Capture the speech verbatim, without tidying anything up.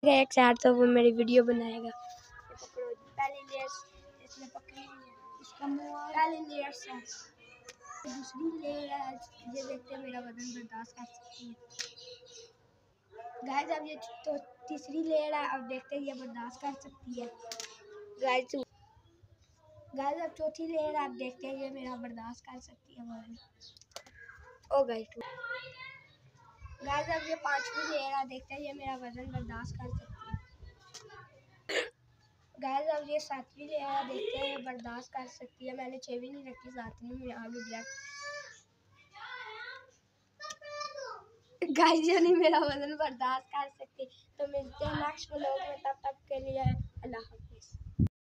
एक चार तो वो मेरी वीडियो बनाएगा। पहली लेयर इसने पकड़ी है, इसका मुंह पहली लेयर से दूसरी लेयर है, ये देखते मेरा वजन बर्दाश्त कर सकती है। गाइस अब ये तो तीसरी लेयर है, अब देखते हैं ये बर्दाश्त कर सकती है। गाइस गाइस अब चौथी लेयर है, अब देखते हैं ये मेरा बर्दाश्त कर सकती है वजन। ओ गाइस गाइस अब ये पांचवी लेयर है, देखते हैं ये मेरा वजन बर्दाश्त कर सकती है। गाइस अब ये सातवीं लेयर है, देखते हैं ये बर्दाश्त कर सकती है। मैंने छवीं नहीं रखी, सातवीं में आ गई डायरेक्ट। गाइस ये नहीं मेरा वजन बर्दाश्त कर सकती। तो मिलते हैं नेक्स्ट व्लॉग में, तब तक के लिए अल्लाह हाफ़िज़।